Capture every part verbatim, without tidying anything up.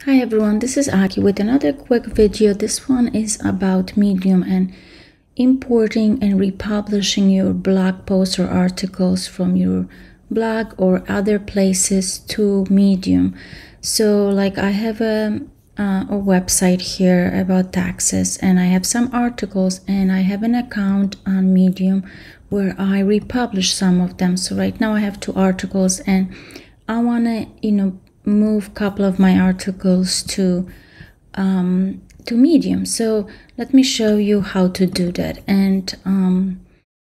Hi everyone, this is Aki with another quick video. This one is about Medium and importing and republishing your blog posts or articles from your blog or other places to Medium. So like I have a, uh, a website here about taxes, and I have some articles, and I have an account on Medium where I republish some of them. So right now I have two articles, and I want to, you know, move a couple of my articles to um, to Medium. So let me show you how to do that, and um,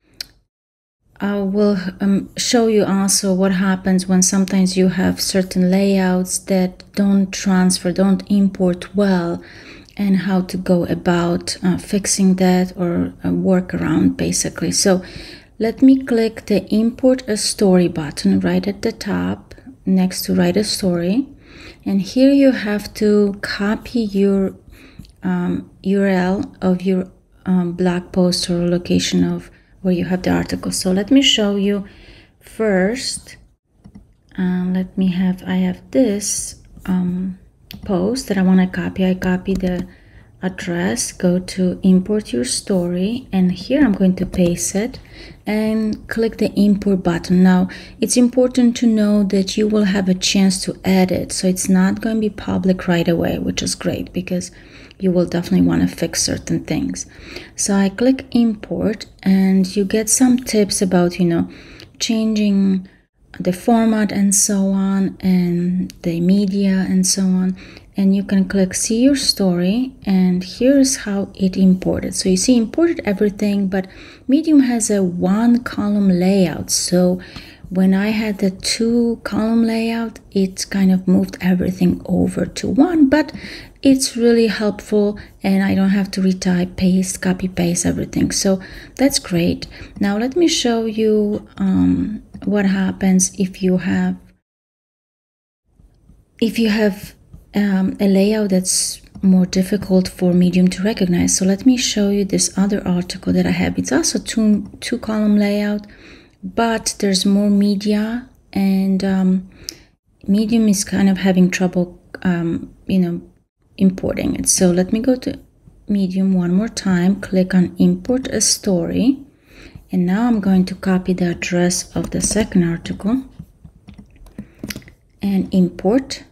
I will um, show you also what happens when sometimes you have certain layouts that don't transfer, don't import well, and how to go about uh, fixing that, or a workaround basically. So let me click the Import a Story button right at the top next to Write a Story, and here you have to copy your um, U R L of your um, blog post or location of where you have the article. So let me show you first. Um, let me have I have this um, post that I want to copy. I copy the address, go to Import Your Story, and here I'm going to paste it and click the import button. Now it's important to know that you will have a chance to edit, so it's not going to be public right away, which is great because you will definitely want to fix certain things. So I click import, and you get some tips about, you know, changing the format and so on, and the media and so on. And you can click see your story, and here's how it imported. So you see imported everything, but Medium has a one column layout. So when I had the two column layout, it kind of moved everything over to one, but it's really helpful, and I don't have to retype, paste, copy, paste everything. So that's great. Now let me show you um, what happens if you have if you have Um, a layout that's more difficult for Medium to recognize. So let me show you this other article that I have. It's also two two column layout, but there's more media, and um, Medium is kind of having trouble um, you know, importing it. So let me go to Medium one more time, click on Import a Story, and now I'm going to copy the address of the second article and import.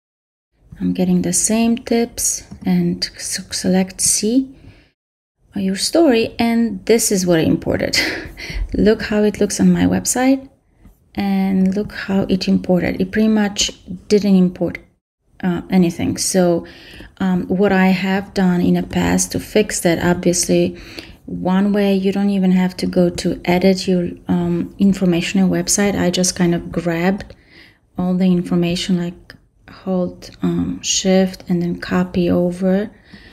I'm getting the same tips, and select C your story, and this is what I imported. Look how it looks on my website, and look how it imported. It pretty much didn't import uh, anything. So um, what I have done in the past to fix that, obviously, one way, you don't even have to go to edit your um, information on your website. I just kind of grabbed all the information, like hold um, shift and then copy over,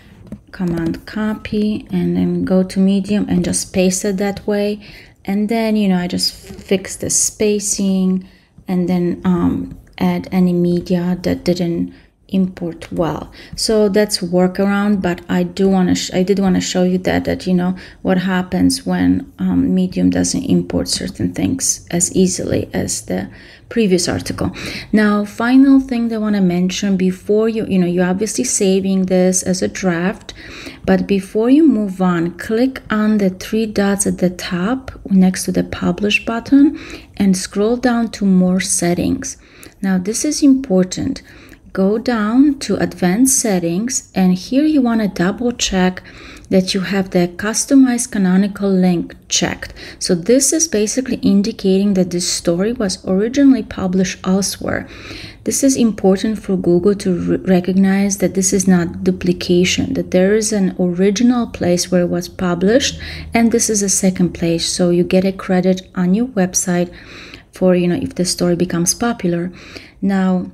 command copy, and then go to Medium and just paste it that way. And then, you know, I just fix the spacing, and then um, add any media that didn't import well. So that's workaround, but I do want to I did want to show you that that you know what happens when um, Medium doesn't import certain things as easily as the previous article. Now, final thing that I want to mention before you you know you're obviously saving this as a draft, but before you move on, click on the three dots at the top next to the publish button and scroll down to more settings. Now this is important. Go down to advanced settings, and here you want to double check that you have the customized canonical link checked. So this is basically indicating that this story was originally published elsewhere. This is important for Google to re recognize that this is not duplication, that there is an original place where it was published, and this is a second place. So you get a credit on your website for, you know, if the story becomes popular. Now,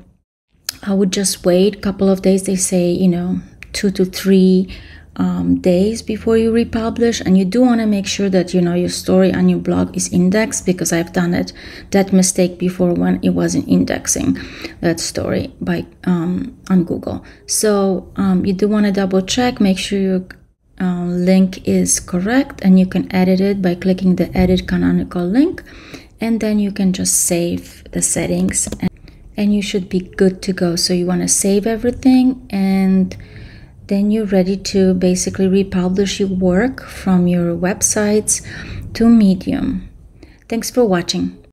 I would just wait a couple of days. They say, you know, two to three um, days before you republish. And you do want to make sure that, you know, your story on your blog is indexed, because I've done it, that mistake before when it wasn't indexing that story by um, on Google. So um, you do want to double check, make sure your uh, link is correct, and you can edit it by clicking the Edit Canonical Link, and then you can just save the settings. And and you should be good to go. So you want to save everything, and then you're ready to basically republish your work from your websites to Medium. Thanks for watching.